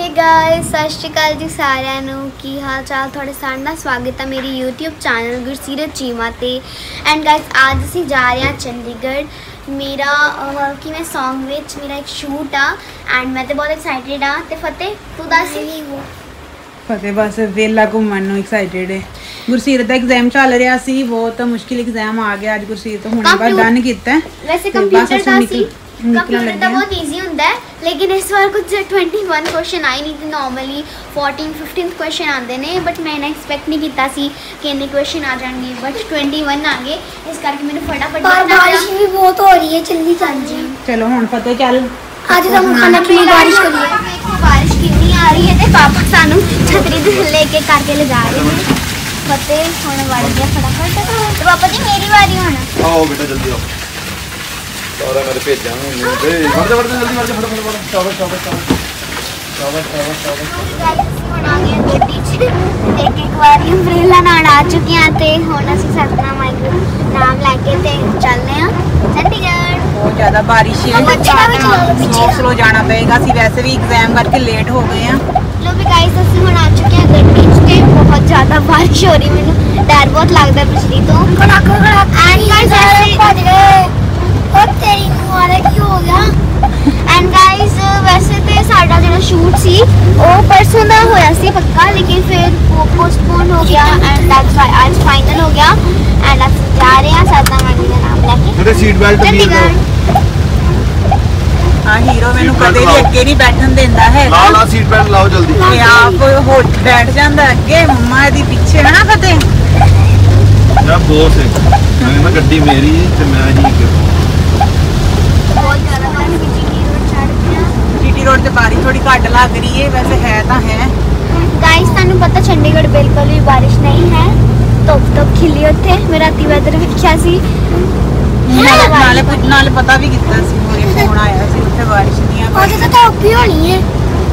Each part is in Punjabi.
हे गाइस सत श्री अकाल जी सारिਆਂ ਨੂੰ ਕੀ ਹਾਲ ਚਾਲ ਤੁਹਾਡੇ ਸਾਰਿਆਂ ਦਾ ਸਵਾਗਤ ਹੈ ਮੇਰੀ YouTube ਚੈਨਲ ਗੁਰਸੀਰਤ ਚੀਮਾ ਤੇ ਐਂਡ ਗਾइस ਅੱਜ ਅਸੀਂ ਜਾ ਰਹੇ ਹਾਂ ਚੰਡੀਗੜ੍ਹ ਮੇਰਾ ਕਿ ਮੈਂ Song ਵਿੱਚ ਮੇਰਾ ਇੱਕ ਸ਼ੂਟ ਆ ਐਂਡ ਮੈਂ ਤੇ ਬਹੁਤ ਐਕਸਾਈਟਿਡ ਆ ਤੇ ਫਤਿਹ ਤੂੰ ਦੱਸ ਨਹੀਂ ਹੋ ਫਤਿਹ ਬਸ ਵੇਲਾ ਘੁੰਮਣ ਨੂੰ ਐਕਸਾਈਟਿਡ ਹੈ ਗੁਰਸੀਰਤ ਦਾ ਐਗਜ਼ਾਮ ਚੱਲ ਰਿਹਾ ਸੀ ਬਹੁਤ ਮੁਸ਼ਕਿਲ ਐਗਜ਼ਾਮ ਆ ਗਿਆ ਅੱਜ ਗੁਰਸੀਰਤ ਹੁਣੇ ਬਾਅਦ ਡਨ ਕੀਤਾ ਵੈਸੇ ਕੰਪਿਊਟਰ ਦਾ ਸੀ कंप्यूटर तो बहुत ईजी होता है लेकिन इस बार कुछ 21 क्वेश्चन आए नहीं थे नॉर्मली 14-15 क्वेश्चन आते हैं बट मैंने एक्सपेक्ट नहीं किया सी कि इन्ने क्वेश्चन आ जाएंगे बट 21 आ गए इस करके मैंने फटाफट बारिश भी बहुत हो रही है जल्दी जी चलो हुन पता चल आज हम खाना की बारिश करिए देखो बारिश कितनी आ रही है ते पापा सानू छतरी लेके करके ले जा रहे हैं फतेह हुन वड़ गया फटाफट तो पापा जी मेरी बारी हुन आओ बेटा जल्दी आओ सारा मेरे भेजा ए बढ़ जल्दी बढ़ फटाफट शाबाश शाबाश शाबाश शाबाश शाबाश बना गए ਗੱਡੀ 'ਚ ਇੱਕ ਵਾਰੀ ਅੰਬ੍ਰੇਲਾ ਨਾਲ ਆ ਚੁੱਕੇ ਹਾਂ ਤੇ ਹੁਣ ਅਸੀਂ ਸਤਨਾਮ ਵਾਹਿਗੁਰੂ ਨਾਮ ਲੈ ਕੇ ਤੇ ਚੱਲਦੇ ਹਾਂ ਚੰਡੀਗੜ੍ਹ बहुत ज्यादा बारिश है स्लो जाना पड़ेगा ਅਸੀਂ ਵੈਸੇ ਵੀ एग्जाम करके लेट हो गए हैं लो भी गाइस ਅਸੀਂ ਹੁਣ ਆ ਚੁੱਕੇ ਹਾਂ ਗੱਡੀ 'ਚ ਤੇ ਬਹੁਤ ਜ਼ਿਆਦਾ ਬਾਰਿਸ਼ ਹੋ ਰਹੀ ਮੈਨੂੰ ਡਰ ਬਹੁਤ ਲੱਗਦਾ ਬਿਜਲੀ ਤੋਂ ਐਂਡ ਗਾइस ਅਸੀਂ ਭੱਜ ਗਏ ਉਹ ਤੇਰੀ ਨੂੰ ਆ ਰਿਹਾ ਕੀ ਹੋ ਗਿਆ ਐਂਡ ਗਾइस ਵੈਸੇ ਤੇ ਸਾਡਾ ਜਿਹੜਾ ਸ਼ੂਟ ਸੀ ਉਹ ਪਰਸੋਂ ਦਾ ਹੋਇਆ ਸੀ ਪੱਕਾ ਲੇਕਿਨ ਫਿਰ ਉਹ ਪੋਸਟਪੋਨ ਹੋ ਗਿਆ ਐਂਡ ਦੈਟਸ ਵਾਈ ਅੱਜ ਫਾਈਨਲ ਹੋ ਗਿਆ ਐਂਡ ਅਸੀਂ ਜਾ ਰਹੇ ਹਾਂ ਸਤਨਾਮ ਵਾਹਿਗੁਰੂ ਦਾ ਨਾਮ ਲੈ ਕੇ ਮੇਰੇ ਸੀਟ ਬੈਲਟ ਨਹੀਂ हाँ हीरो मैनू कदे भी अगे नहीं बैठन देंदा है ला ला सीट बेल्ट लाओ जल्दी ते आप हो बैठ जांदा अगे मम्मा दी पीछे है ना फतेह या बॉस है मैं गड्डी मेरी है ते मैं ही बहुत ज्यादा बारिश जीटी रोड चढ़ गया जीटी रोड ते बारिश थोड़ी घट लग रही है वैसे है तो है गाइस ਤੁਹਾਨੂੰ ਪਤਾ ਚੰਡੀਗੜ੍ਹ ਬਿਲਕੁਲ ਵੀ ਬਾਰਿਸ਼ ਨਹੀਂ ਹੈ ਧੁੱਪ ਖਿਲੀ ਉੱਥੇ ਮੈਂ ਰਾਤੀ ਵੈਦਰ ਵੇਖਿਆ ਸੀ नाले पता भी कितना सी मोरे फोन आया सी उत्थे बारिश नहीं आ ਉਹਦੇ ਤਾਂ ਧੁੱਪ ਹੀ ਹੋਣੀ ਹੈ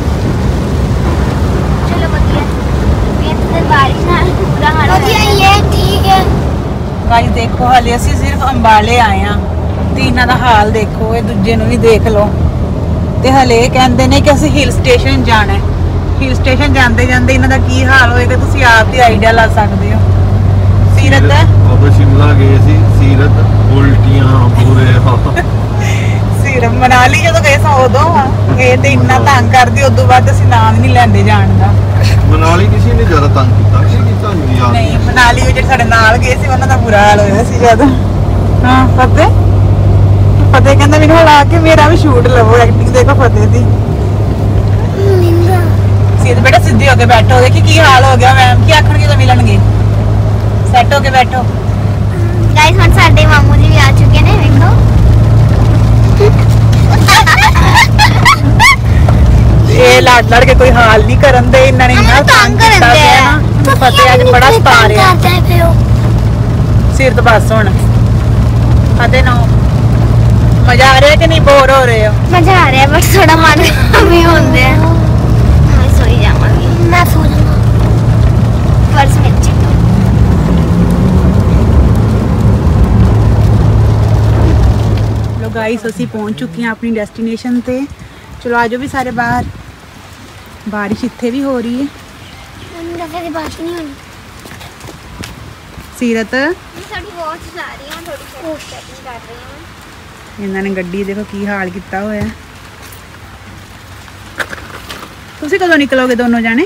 ਚਲੋ ਵਧੀਆ ਇਹ ਤਾਂ ਬਾਰਿਸ਼ ਨਾਲ ਪੂਰਾ ਹਾਲ ਵਧੀਆ ਹੀ ਹੈ ਠੀਕ ਹੈ गाइस देखो हाले ਅਸੀਂ सिर्फ अंबाले आए हैं ਤੇ ਇਹਨਾਂ ਦਾ ਹਾਲ ਦੇਖੋ ਇਹ ਦੂਜੇ ਨੂੰ ਵੀ ਦੇਖ ਲਓ ਤੇ ਹਲੇ ਕਹਿੰਦੇ ਨੇ ਕਿ ਅਸੀਂ ਹਿਲ ਸਟੇਸ਼ਨ ਜਾਣਾ ਹੈ ਹਿਲ ਸਟੇਸ਼ਨ ਜਾਂਦੇ ਜਾਂਦੇ ਇਹਨਾਂ ਦਾ ਕੀ ਹਾਲ ਹੋਏਗਾ ਤੁਸੀਂ ਆਪ ਹੀ ਆਈਡੀਆ ਲਾ ਸਕਦੇ ਹੋ ਸੀਰਤ ਬਾਬਾ ਸ਼ਿਮਲਾ ਗਏ ਸੀ ਸੀਰਤ ਉਲਟੀਆਂ ਪੂਰੇ ਸੀਰਤ ਮਨਾਲੀ ਜਦੋਂ ਗਏ ਸਾਂ ਉਦੋਂ ਇਹ ਤੇ ਇੰਨਾ ਤੰਗ ਕਰਦੀ ਉਦੋਂ ਬਾਅਦ ਅਸੀਂ ਨਾਮ ਨਹੀਂ ਲੈਂਦੇ ਜਾਣ ਦਾ ਮਨਾਲੀ ਕਿਸੇ ਨੇ ਜ਼ਿਆਦਾ ਤੰਗ ਕੀਤਾ ਕਿਸੇ ਕੀਤਾ ਨਹੀਂ ਯਾਰ ਨਹੀਂ ਮਨਾਲੀ ਉਹ ਜਿਹੜੇ ਸਾਡੇ ਨਾਲ ਗਏ ਸੀ ਉਹਨਾਂ ਦਾ ਬੁਰਾ ਹਾਲ ਹੋਇਆ ਸੀ ਜਦ ਹਾਂ ਫਤਿਹ ਕਹਿੰਦਾ ਮੈਨੂੰ ਲਾ ਕੇ ਮੇਰਾ ਵੀ ਸ਼ੂਟ ਲਵੋ ਐਕਟਿੰਗ ਦੇਖੋ ਫਤਿਹ ਦੀ ਸੀਰਤ ਬੇਟਾ ਸਿੱਧੀ ਹੋ ਕੇ ਬੈਠੋ ਦੇਖੀ ਕੀ ਹਾਲ ਹੋ ਗਿਆ ਮੈਮ ਕੀ ਆਖਣਗੇ ਜਦੋਂ ਮਿਲਣਗੇ ਸੈੱਟ ਹੋ ਕੇ ਬੈਠੋ ਗਾਇਸ ਹੁਣ ਸਾਡੇ ਮਾਮੂ ਜੀ ਵੀ ਆ ਚੁੱਕੇ ਨੇ ਵੇਖੋ ਇਹ ਲੜ ਕੇ ਕੋਈ ਹਾਲ ਨਹੀਂ ਕਰਨ ਦੇ ਇਹਨਾਂ ਨੇ ਇੰਨਾ ਤੰਗ ਕੀਤਾ ਹੈ ਨਾ ਫਤਿਹ ਅੱਜ ਬੜਾ ਸਤਾ ਰਿਹਾ ਸਿਰ ਤੋਂ ਬਸ ਹੁਣ ਫਤਿਹ ਨੂੰ ਮਜ਼ਾ ਆ ਰਿਹਾ ਕਿ ਨਹੀਂ ਬੋਰ ਹੋ ਰਹੇ ਹੋ ਮਜ਼ਾ ਆ ਰਿਹਾ ਬਟ ਥੋੜਾ ਮਨ ਵੀ ਹੁੰਦੇ ਆ ਮੈਂ ਸੋਈ ਜਾਵਾਂਗੀ ਮੈਂ ਸੋ ਜਾਵਾਂ ਫਰਜ਼ ਵਿੱਚ ਲੋ ਗਾਇਸ ਅਸੀਂ ਪਹੁੰਚ ਚੁੱਕੇ ਹਾਂ ਆਪਣੀ ਡੈਸਟੀਨੇਸ਼ਨ ਤੇ ਚਲੋ ਆਜੋ ਵੀ ਸਾਰੇ ਬਾਹਰ ਬਾਰਿਸ਼ ਇੱਥੇ ਵੀ ਹੋ ਰਹੀ ਹੈ ਮੈਨੂੰ ਲੱਗਦਾ ਕਿ ਬਾਰਿਸ਼ ਨਹੀਂ ਹੋਣੀ ਸੀਰਤ ਸਾਡੀ ਵਾਚ ਜਾ ਰਹੀ ਹੈ ਥੋੜੀ ਜਿਹੀ ਸੈਟਿੰਗ ਕਰ ਰਹੀ ਹਾਂ ਇਹਨਾਂ ਨੇ ਗੱਡੀ ਦੇਖੋ ਕੀ ਹਾਲ ਕੀਤਾ ਹੋਇਆ ਤੁਸੀਂ ਕਦੋਂ ਨਿਕਲੋਗੇ ਦੋਨੋਂ ਜਾਣੇ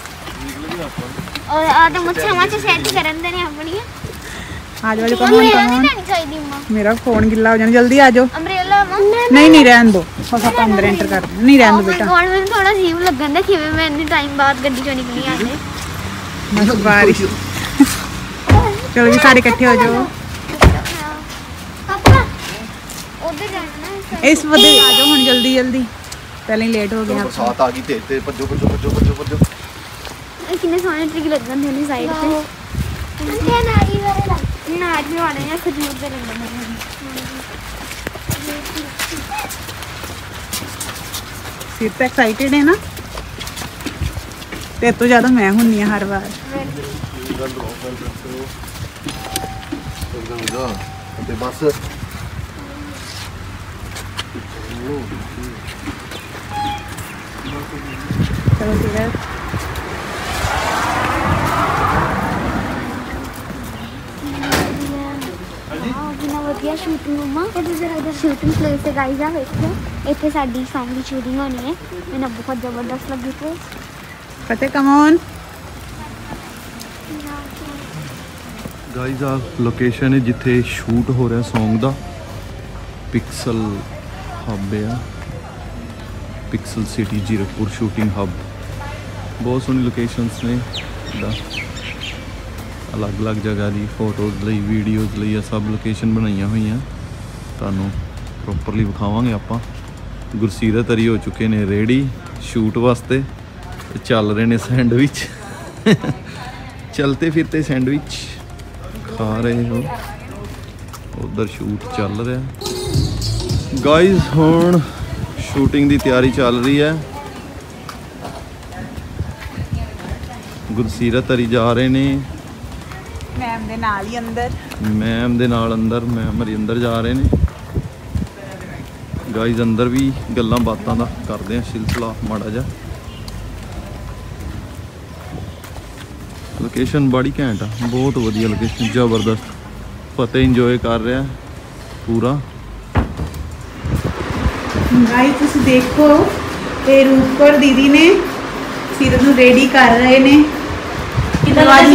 ਔਰ ਆ ਤਾਂ ਮੁੱਛਾਂ ਸੈਟ ਕਰਨ ਦੇ ਨੇ ਆਪਣੀਆਂ आज वाले कौन मेरा फोन गिल्ला हो जाना जल्दी आ जाओ ਅੰਬ੍ਰੇਲਾ नहीं रहने दो बस आप अंदर एंटर कर नहीं रहने दो बेटा ਮੈਨੂੰ ਥੋੜਾ ਅਜੀਬ ਲੱਗਣ ਦਾ ਕਿਵੇਂ ਮੈਂ ਇੰਨੇ ਟਾਈਮ ਬਾਅਦ ਗੱਡੀ ਚੋਂ ਨਿਕਲੀ ਆਂਦੇ बस बारिश चलो भी सारे इकट्ठे हो जाओ ਪਾਪਾ ਉਧਰ ਜਾਣਾ ਨਾ इस वजह आ जाओ हुन जल्दी जल्दी पहले ही लेट हो गए बरसात आ गई ते भज्जो कितने सोने ट्रिक लग गए ने साइड पे अंते नारी वाले नारी वाले ने खजूर दे लंदे सिर पे एक्साइटेड है ना तेरे तो ज्यादा मैं हुन्नी हर बार बस ਕਰੋ ਸੀਰਤ। ਕਿੰਨਾ ਵਧੀਆ ਸ਼ੂਟਿੰਗ ਮਮਾ ਸ਼ੂਟਿੰਗ ਪਲੇਸ ਤੇ ਗਾਈਜ਼ ਆ ਵੇਖੋ ਇੱਥੇ ਸਾਡੀ ਫੈਮਿਲੀ ਸ਼ੂਟਿੰਗ ਹੋਣੀ ਹੈ ਮੈਨੂੰ ਬਹੁਤ ਜ਼ਬਰਦਸਤ ਲੱਗੀ ਤੇ ਫਤਿਹ ਕਮ ਔਨ। ਗਾਈਜ਼ ਆ ਲੋਕੇਸ਼ਨ ਹੈ ਜਿੱਥੇ ਸ਼ੂਟ ਹੋ ਰਿਹਾ Song ਦਾ। ਪਿਕਸਲ ਹੱਬ ਆ, pixel city Zirakpur shooting hub. ਬਹੁਤ ਸੋਹਣੀ ਲੋਕੇਸ਼ਨਸ ਨੇ ਦਾ ਅਲੱਗ-ਅਲੱਗ ਜਗ੍ਹਾ ਦੀ ਫੋਟੋਜ਼ ਲਈ, ਵੀਡੀਓਜ਼ ਲਈ ਆ ਸਭ ਲੋਕੇਸ਼ਨ ਬਣਾਈਆਂ ਹੋਈਆਂ। ਤੁਹਾਨੂੰ ਪ੍ਰੋਪਰਲੀ ਵਿਖਾਵਾਂਗੇ ਆਪਾਂ। ਗੁਰਸੀਰਤ ਅਰੀ ਹੋ ਚੁੱਕੇ ਨੇ ਰੈਡੀ ਸ਼ੂਟ ਵਾਸਤੇ ਤੇ ਚੱਲ ਰਹੇ ਨੇ ਸੈਂਡਵਿਚ ਚਲਤੇ ਫਿਰਤੇ ਸੈਂਡਵਿਚ ਖਾ ਰਹੇ ਹੋ। ਉਧਰ ਸ਼ੂਟ ਚੱਲ ਰਿਹਾ ਗਾਈਜ਼। ਹੁਣ ਸ਼ੂਟਿੰਗ ਦੀ ਤਿਆਰੀ ਚੱਲ ਰਹੀ ਹੈ। ਗੁਰਸੀਰਤ ਅਰੀ ਜਾ ਰਹੇ ਨੇ ਮੈਮ ਦੇ ਨਾਲ ਹੀ ਅੰਦਰ, ਮੈਮ ਦੇ ਨਾਲ ਅੰਦਰ, ਮੈਮ ਅਰੀ ਅੰਦਰ ਜਾ ਰਹੇ ਨੇ ਗਾਈਜ਼। ਅੰਦਰ ਵੀ ਗੱਲਾਂ ਬਾਤਾਂ ਦਾ ਕਰਦੇ ਆ ਸਿਲਸਿਲਾ ਮਾੜਾ ਜਿਹਾ। ਲੋਕੇਸ਼ਨ ਬੜੀ ਘੈਂਟ ਆ, ਬਹੁਤ ਵਧੀਆ ਲੋਕੇਸ਼ਨ, ਜ਼ਬਰਦਸਤ। ਫਤਿਹ ਇੰਜੋਏ ਕਰ ਰਿਹਾ ਪੂਰਾ। ਗਾਈਜ਼ ਤੁਸੀਂ ਦੇਖੋ ਇਹ ਰੂਪਕੌਰ ਦੀਦੀ ਨੇ ਸੀਰਤ ਨੂੰ ਰੈਡੀ ਕਰ ਰਹੇ ਨੇ। ਅੱਜ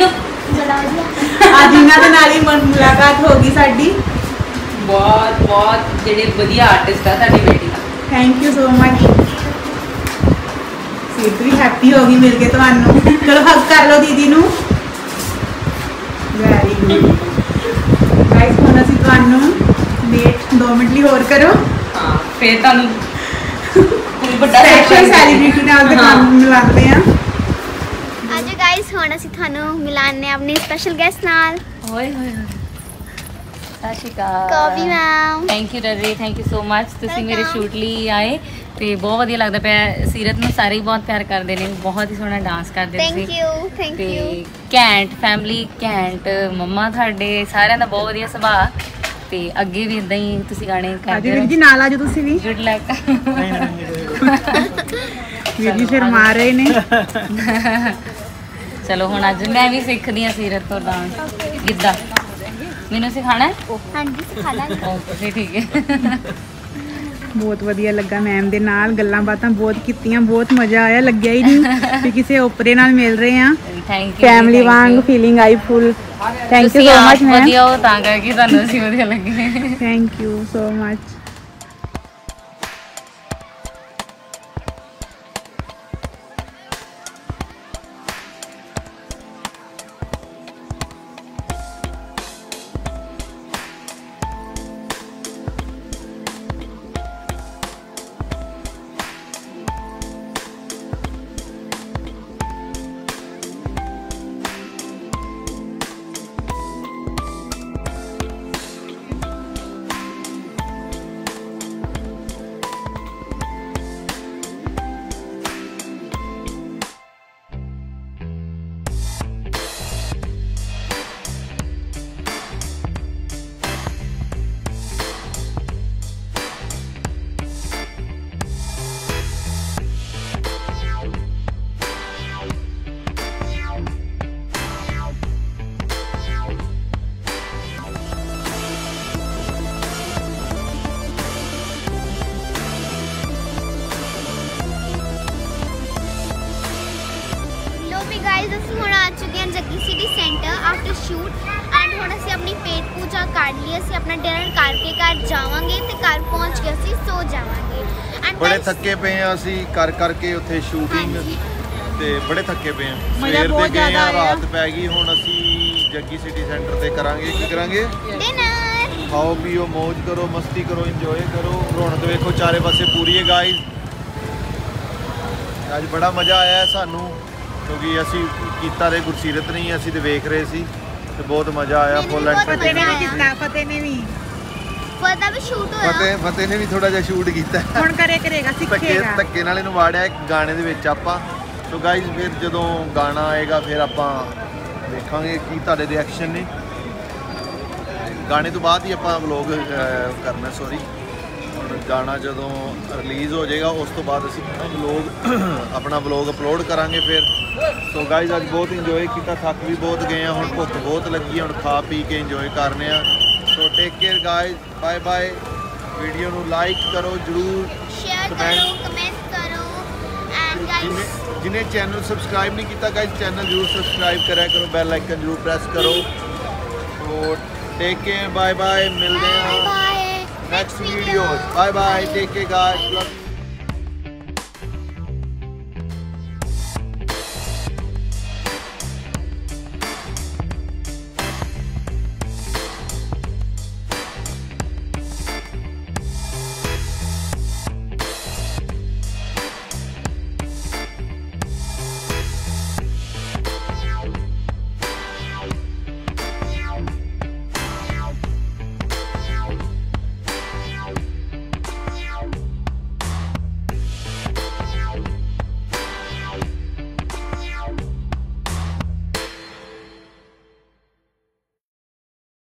ਇਹਨਾਂ ਦੇ ਨਾਲ ਹੀ ਮੁਲਾਕਾਤ ਹੋ ਗਈ ਸਾਡੀ। ਬਹੁਤ ਬਹੁਤ ਜਿਹੜੇ ਵਧੀਆ ਆਰਟਿਸਟ ਆ ਸਾਡੀ ਬੇਟੀ ਦਾ। Thank you so much. Seerat ਵੀ ਹੈਪੀ ਹੋ ਗਈ ਮਿਲ ਕੇ ਤੁਹਾਨੂੰ। ਚਲੋ ਹੱਗ ਕਰ ਲਓ ਦੀਦੀ ਨੂੰ। Very good guys. ਹੁਣ ਅਸੀਂ ਤੁਹਾਨੂੰ ਵੇਟ 2 ਮਿੰਟ ਲਈ ਹੋਰ ਕਰੋ। ਹਾਂ ਫੇਰ ਤੁਹਾਨੂੰ ਕੋਈ ਵੱਡਾ ਸਪੈਸ਼ਲ ਸੈਲੀਬ੍ਰਿਟੀ ਨਾਲ ਦਿਖਾਉਣ ਮਿਲਾਉਂਦੇ ਆ। ਅੱਜ ਗਾਈਜ਼ ਹੁਣ ਅਸੀਂ ਤੁਹਾਨੂੰ ਮਿਲਾਉਂਦੇ ਹਾਂ ਆਪਣੇ ਸਪੈਸ਼ਲ ਗੈਸਟ ਨਾਲ। ਓਏ ਹੋਏ ਹੋਏ ਸਤਿ ਸ਼੍ਰੀ ਅਕਾਲ coffee ma'am. Thank you Ravi, thank you so much. ਤੁਸੀਂ ਮੇਰੇ Welcome. ਸ਼ੂਟ ਲਈ ਆਏ ਤੇ ਬਹੁਤ ਵਧੀਆ ਲੱਗਦਾ ਪਿਆ। ਸੀਰਤ ਨੂੰ ਸਾਰੇ ਹੀ ਬਹੁਤ ਪਿਆਰ ਕਰਦੇ ਨੇ, ਬਹੁਤ ਹੀ ਸੋਹਣਾ ਡਾਂਸ ਕਰਦੇ ਥੈਂਕ ਤੁਸੀਂ ਯੂ ਥੈਂਕ ਤੇ ਯੂ। ਘੈਂਟ ਫੈਮਿਲੀ, ਘੈਂਟ ਮੰਮਾ, ਤੁਹਾਡੇ ਸਾਰਿਆਂ ਦਾ ਬਹੁਤ ਵਧੀਆ ਸੁਭਾਅ ਤੇ ਅੱਗੇ ਵੀ ਇਦਾਂ ਹੀ ਤੁਸੀਂ ਗਾਣੇ ਅੱਜ ਕਰਦੇ ਵੀਰ ਜੀ ਰਹੋ। ਨਾਲ ਆਜੋ ਤੁਸੀਂ ਵੀ। Good luck. ਵੀਰ ਜੀ ਸ਼ਰਮਾ ਰਹੇ ਨੇ। ਚਲੋ ਹੁਣ ਅੱਜ ਮੈਂ ਵੀ ਸਿੱਖਦੀ ਹਾਂ ਸੀਰਤ ਤੋਂ ਡਾਂਸ ਗਿੱਧਾ। ਮੈਨੂੰ ਸਿਖਾਣਾ ਹੈ? ਹਾਂਜੀ ਸਿਖਾ ਲਾਂਗੇ। ਓਕੇ ਠੀਕ ਹੈ। ਬਹੁਤ ਵਧੀਆ ਲੱਗਾ ਮੈਮ ਦੇ ਨਾਲ, ਗੱਲਾਂ ਬਾਤਾਂ ਬਹੁਤ ਕੀਤੀਆਂ, ਬਹੁਤ ਮਜ਼ਾ ਆਇਆ। ਲੱਗਿਆ ਹੀ ਨਹੀਂ ਕਿ ਕਿਸੇ ਓਪਰੇ ਨਾਲ ਮਿਲ ਰਹੇ ਆ। ਥੈਂਕ ਯੂ ਫੈਮਿਲੀ ਵਾਂਗ ਫੀਲਿੰਗ ਆਈ full. Thank you so much ma'am. ਵਧੀਆ ਹੋ ਤਾਂ ਕਰਕੇ ਤੁਹਾਨੂੰ ਅਸੀਂ ਵਧੀਆ ਲੱਗੇ। Thank you so much. Guys ਅਸੀਂ ਹੁਣ ਆ ਚੁੱਕੇ ਹਾਂ Jaggi city centre after shoot and ਹੁਣ ਅਸੀਂ ਆਪਣੀ ਪੇਟ ਪੂਜਾ ਕਰ ਲਈ। ਅਸੀਂ ਆਪਣਾ ਡਿਨਰ ਕਰਕੇ ਘਰ ਜਾਵਾਂਗੇ ਤੇ ਘਰ ਪਹੁੰਚ ਕੇ ਅਸੀਂ ਸੋ ਜਾਵਾਂਗੇ। ਐਂਡ ਬੜੇ ਥੱਕੇ ਪਏ ਆ ਅਸੀਂ ਕਰ ਕਰਕੇ ਉੱਥੇ ਸ਼ੂਟਿੰਗ ਤੇ ਬੜੇ ਥੱਕੇ ਪਏ ਆ। ਸਵੇਰ ਦੇ ਗਏ ਆ, ਰਾਤ ਪੈ ਗਈ। ਹੁਣ ਅਸੀਂ ਜੱਗੀ ਸਿਟੀ ਸੈਂਟਰ ਤੇ ਕਰਾਂਗੇ ਕੀ ਕਰਾਂਗੇ? ਡਿਨਰ। ਖਾਓ ਪੀਓ, ਮौज ਕਰੋ, ਮਸਤੀ ਕਰੋ, ਇੰਜੋਏ ਕਰੋ। ਰੌਣਕ ਵੇਖੋ ਚਾਰੇ ਪਾਸੇ ਪੂਰੀ ਹੈ ਗਾਈਜ਼। ਅੱਜ ਬੜਾ ਮਜ਼ਾ ਆਇਆ ਸਾਨੂੰ ਕਿਉਂਕਿ ਅਸੀਂ ਕੀਤਾ ਤੇ ਗੁਰਸੀਰਤ ਨਹੀਂ, ਅਸੀਂ ਤੇ ਵੇਖ ਰਹੇ ਸੀ ਤੇ ਬਹੁਤ ਮਜ਼ਾ ਆਇਆ। Full entertainment. ਫਤਿਹ ਨੇ ਵੀ ਫਤਿਹ ਵੀ ਸ਼ੂਟ ਹੋਇਆ। ਫਤਿਹ ਨੇ ਵੀ ਥੋੜਾ ਜਿਹਾ ਸ਼ੂਟ ਕੀਤਾ। ਹੁਣ ਕਰੇਗਾ ਸਿੱਖੇਗਾ। ਧੱਕੇ ਨਾਲ ਇਹਨੂੰ ਵਾੜਿਆ ਇੱਕ ਗਾਣੇ ਦੇ ਵਿੱਚ ਆਪਾਂ। ਸੋ ਗਾਈਜ਼ ਫਿਰ ਜਦੋਂ ਗਾਣਾ ਆਏਗਾ ਫਿਰ ਆਪਾਂ ਦੇਖਾਂਗੇ ਕੀ ਤੁਹਾਡੇ ਰਿਐਕਸ਼ਨ ਨੇ। ਗਾਣੇ ਤੋਂ ਬਾਅਦ ਹੀ ਆਪਾਂ ਵਲੌਗ ਕਰਨਾ। ਸੌਰੀ ਹੁਣ ਗਾਣਾ ਜਦੋਂ ਰਿਲੀਜ਼ ਹੋ ਜਾਏਗਾ ਉਸ ਤੋਂ ਬਾਅਦ ਅਸੀਂ ਆਪਣਾ ਵਲੌਗ ਅਪਲੋਡ ਕਰਾਂਗੇ ਫਿਰ। ਸੋ ਗਾਇਜ਼ ਅੱਜ ਬਹੁਤ ਇੰਜੋਏ ਕੀਤਾ, ਥੱਕ ਵੀ ਬਹੁਤ ਗਏ ਆ, ਹੁਣ ਭੁੱਖ ਬਹੁਤ ਲੱਗੀ ਹੈ, ਹੁਣ ਖਾ ਪੀ ਕੇ ਇੰਜੋਏ ਕਰਨੇ ਆ। So take care guys, bye bye. Video ਨੂੰ ਲਾਈਕ ਕਰੋ ਜਰੂਰ, शेयर करो, कमेंट करो एंड गाइस जिन्हें चैनल सब्सक्राइब नहीं किया गाइस चैनल जरूर सब्सक्राइब करा करो, बेल आइकन जरूर प्रेस करो। तो टेक केयर, बाय बाय, मिलते हैं bye next video. Bye bye, take care guys, love you.